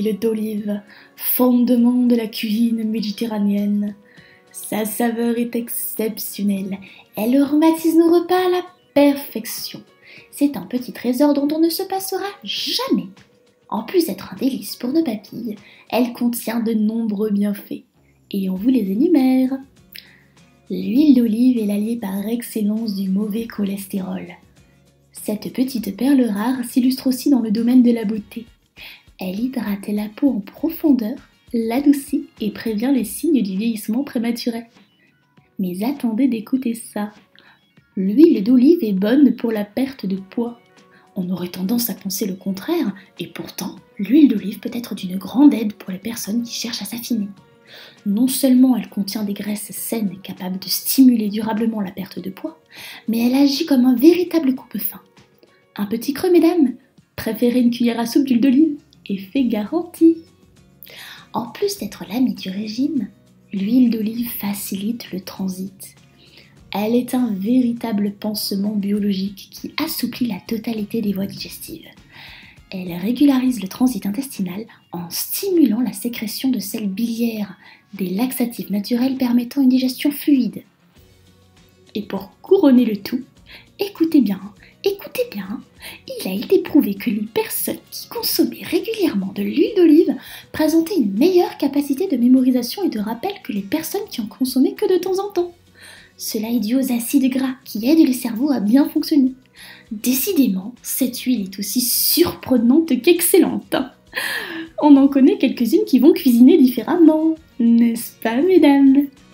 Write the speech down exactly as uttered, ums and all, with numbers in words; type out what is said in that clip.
l'huile d'olive, fondement de la cuisine méditerranéenne. Sa saveur est exceptionnelle, elle aromatise nos repas à la perfection. C'est un petit trésor dont on ne se passera jamais. En plus d'être un délice pour nos papilles, elle contient de nombreux bienfaits, et on vous les énumère. L'huile d'olive est l'allié par excellence du mauvais cholestérol. Cette petite perle rare s'illustre aussi dans le domaine de la beauté. Elle hydrate la peau en profondeur, l'adoucit et prévient les signes du vieillissement prématuré. Mais attendez d'écouter ça. L'huile d'olive est bonne pour la perte de poids. On aurait tendance à penser le contraire, et pourtant, l'huile d'olive peut être d'une grande aide pour les personnes qui cherchent à s'affiner. Non seulement elle contient des graisses saines capables de stimuler durablement la perte de poids, mais elle agit comme un véritable coupe-faim. Un petit creux, mesdames? Préférez une cuillère à soupe d'huile d'olive? Effet garanti! En plus d'être l'amie du régime, l'huile d'olive facilite le transit. Elle est un véritable pansement biologique qui assouplit la totalité des voies digestives. Elle régularise le transit intestinal en stimulant la sécrétion de sels biliaires, des laxatifs naturels permettant une digestion fluide. Et pour couronner le tout, écoutez bien, écoutez bien, il a été prouvé que les personnes qui consommaient régulièrement de l'huile d'olive présentaient une meilleure capacité de mémorisation et de rappel que les personnes qui en consommaient que de temps en temps. Cela est dû aux acides gras qui aident le cerveau à bien fonctionner. Décidément, cette huile est aussi surprenante qu'excellente. On en connaît quelques-unes qui vont cuisiner différemment, n'est-ce pas, mesdames?